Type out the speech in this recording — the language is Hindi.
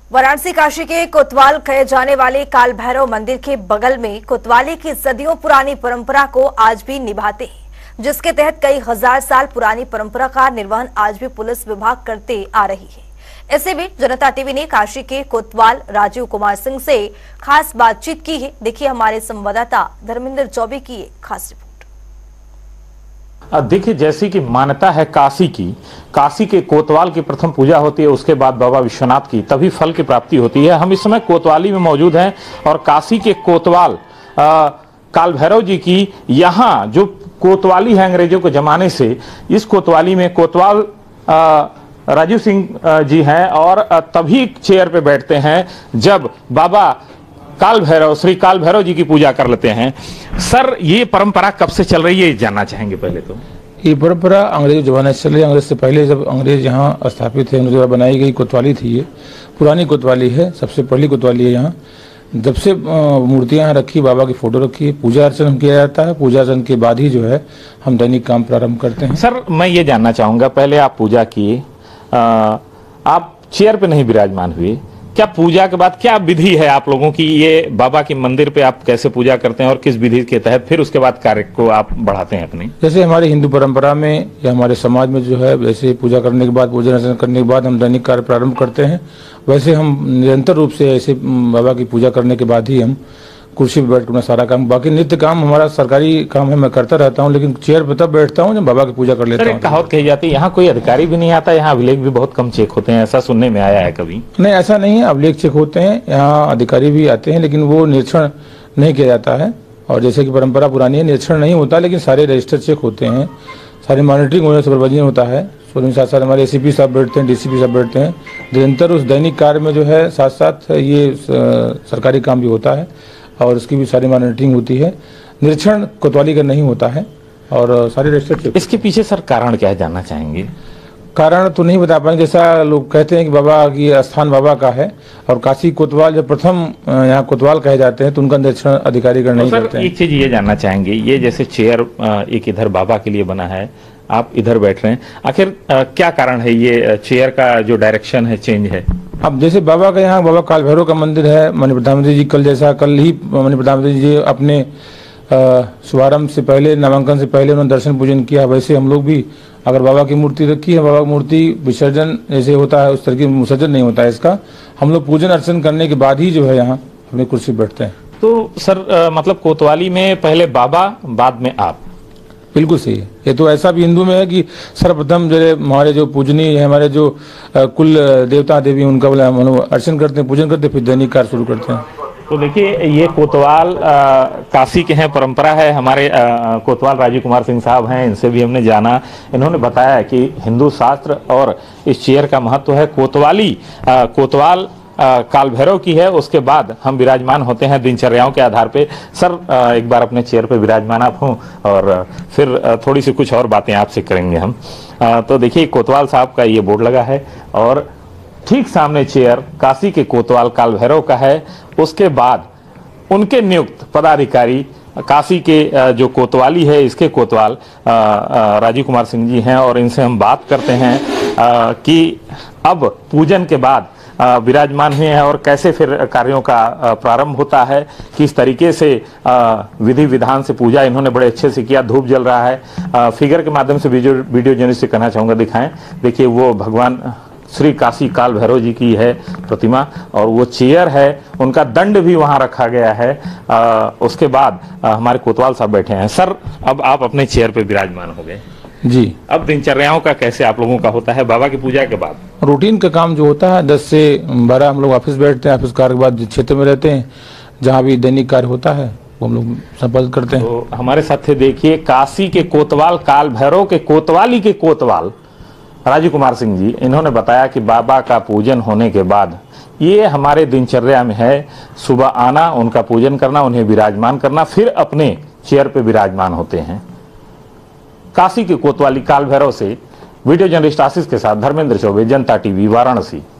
वाराणसी काशी के कोतवाल कहे जाने वाले काल भैरव मंदिर के बगल में कोतवाली की सदियों पुरानी परंपरा को आज भी निभाते हैं, जिसके तहत कई हजार साल पुरानी परंपरा का निर्वहन आज भी पुलिस विभाग करते आ रही है। इसी बीच जनता टीवी ने काशी के कोतवाल राजीव कुमार सिंह से खास बातचीत की है। देखिए हमारे संवाददाता धर्मेंद्र चौबे की एक खास रिपोर्ट। देखिए, जैसी कि मान्यता है काशी के कोतवाल की प्रथम पूजा होती है, उसके बाद बाबा विश्वनाथ की, तभी फल की प्राप्ति होती है। हम इस समय कोतवाली में मौजूद हैं और काशी के कोतवाल काल भैरव जी की यहाँ जो कोतवाली है अंग्रेजों के जमाने से, इस कोतवाली में कोतवाल राजीव सिंह जी हैं और तभी चेयर पे बैठते हैं जब बाबा श्री काल भैरव जी की पूजा कर लेते हैं। सर, ये परंपरा कब से चल रही है, जानना चाहेंगे पहले तो। ये परंपरा अंग्रेज जमाने से चल रही है। अंग्रेज से पहले जब अंग्रेज यहाँ स्थापित थे, उनके द्वारा बनाई गई कोतवाली थी। ये पुरानी कोतवाली है, सबसे पहली कोतवाली है यहाँ। जब से मूर्तियाँ यहाँ रखी, बाबा की फोटो रखी, पूजा अर्चन किया जाता है। पूजा अर्चन के बाद ही जो है हम दैनिक काम प्रारंभ करते हैं। सर, मैं ये जानना चाहूँगा, पहले आप पूजा किए, आप चेयर पे नहीं विराजमान हुए, क्या पूजा के बाद क्या विधि है आप लोगों की? ये बाबा के मंदिर पे आप कैसे पूजा करते हैं और किस विधि के तहत फिर उसके बाद कार्य को आप बढ़ाते हैं अपने? जैसे हमारे हिंदू परंपरा में या हमारे समाज में जो है, वैसे पूजा करने के बाद, पूजन अर्चन करने के बाद हम दैनिक कार्य प्रारंभ करते हैं। वैसे हम निरंतर रूप से ऐसे बाबा की पूजा करने के बाद ही हम कुर्सी पर बैठ कर अपना सारा काम, बाकी नित्य काम हमारा सरकारी काम है, मैं करता रहता हूँ, लेकिन चेयर पर तब बैठता हूँ जब बाबा की पूजा कर लेता हूँ। कहावत कही जाती है यहाँ कोई अधिकारी भी नहीं आता, यहाँ अभिलेख भी बहुत कम चेक होते हैं, ऐसा सुनने में आया है कभी? नहीं, ऐसा नहीं है, अभिलेख चेक होते हैं, यहाँ अधिकारी भी आते हैं, लेकिन वो निरीक्षण नहीं किया जाता है। और जैसे कि परंपरा पुरानी है, निरीक्षण नहीं होता, लेकिन सारे रजिस्टर चेक होते हैं, सारी मॉनिटरिंग होने सुपरवाइजन होता है। साथ साथ हमारे एसीपी साहब बैठते हैं, डीसीपी साहब बैठते हैं। निरंतर उस दैनिक कार्य में जो है साथ साथ ये सरकारी काम भी होता है और उसकी भी सारी मॉनिटरिंग होती है। निरीक्षण कोतवाली का नहीं होता है और सारे रजिस्टर। इसके पीछे सर कारण क्या है, जानना चाहेंगे? कारण तो नहीं बता पाएंगे। जैसा लोग कहते हैं कि बाबा की स्थान बाबा का है और काशी कोतवाल जब प्रथम यहाँ कोतवाल कहे जाते हैं तो उनका निरीक्षण अधिकारी का नहीं करते हैं। एक चीज ये जानना चाहेंगे, ये जैसे चेयर एक इधर बाबा के लिए बना है, आप इधर बैठ रहे हैं, आखिर क्या कारण है ये चेयर का जो डायरेक्शन है चेंज है? अब जैसे बाबा का यहाँ बाबा काल भैरव का मंदिर है, माननीय प्रधानमंत्री जी कल ही माननीय प्रधानमंत्री जी अपने शुभारंभ से पहले, नामांकन से पहले उन्होंने दर्शन पूजन किया। वैसे हम लोग भी अगर बाबा की मूर्ति रखी है, बाबा की मूर्ति विसर्जन जैसे होता है उस तरह की विसर्जन नहीं होता है इसका। हम लोग पूजन अर्चन करने के बाद ही जो है यहाँ अपनी कुर्सी बैठते हैं। तो सर मतलब कोतवाली में पहले बाबा बाद में आप? बिल्कुल सही है। ये तो ऐसा भी हिंदू में है कि सर्वप्रथम जो हमारे जो पूजनीय है, हमारे जो कुल देवता देवी, उनका अर्चन करते हैं, पूजन करते हैं, फिर दैनिक कार्य शुरू करते हैं। तो देखिए, ये कोतवाल काशी के हैं, परंपरा है। हमारे कोतवाल राजीव कुमार सिंह साहब हैं, इनसे भी हमने जाना। इन्होंने बताया कि हिंदू शास्त्र और इस चेयर का महत्व है। कोतवाल काल भैरव की है, उसके बाद हम विराजमान होते हैं दिनचर्याओं के आधार पे। सर, एक बार अपने चेयर पे विराजमान आप हों और फिर थोड़ी सी कुछ और बातें आपसे करेंगे हम। तो देखिए, कोतवाल साहब का ये बोर्ड लगा है और ठीक सामने चेयर काशी के कोतवाल काल भैरव का है। उसके बाद उनके नियुक्त पदाधिकारी काशी के जो कोतवाली है, इसके कोतवाल राजीव कुमार सिंह जी हैं और इनसे हम बात करते हैं कि अब पूजन के बाद विराजमान हुए हैं और कैसे फिर कार्यों का प्रारंभ होता है, किस तरीके से विधि विधान से पूजा इन्होंने बड़े अच्छे से किया। धूप जल रहा है, फिगर के माध्यम से वीडियो जर्नलिस्ट से कहना चाहूँगा दिखाएं। देखिए, वो भगवान श्री काशी काल भैरव जी की है प्रतिमा और वो चेयर है, उनका दंड भी वहाँ रखा गया है। उसके बाद हमारे कोतवाल साहब बैठे हैं। सर, अब आप अपने चेयर पे विराजमान हो गए जी। अब दिनचर्याओं का कैसे आप लोगों का होता है बाबा की पूजा के बाद? रूटीन का काम जो होता है 10 से 12 हम लोग ऑफिस बैठते हैं। ऑफिस कार्य के बाद जिस क्षेत्र में रहते हैं, जहाँ भी दैनिक कार्य होता है वो हम लोग संपादित करते हैं। तो हमारे साथ देखिए, काशी के कोतवाल काल भैरव के कोतवाली के कोतवाल राजीव कुमार सिंह जी, इन्होंने बताया कि बाबा का पूजन होने के बाद ये हमारे दिनचर्या में है, सुबह आना, उनका पूजन करना, उन्हें विराजमान करना, फिर अपने चेयर पे विराजमान होते हैं। काशी के कोतवाली काल भैरव से वीडियो जर्नलिस्ट आशीष के साथ धर्मेंद्र चौबे, जनता टीवी, वाराणसी।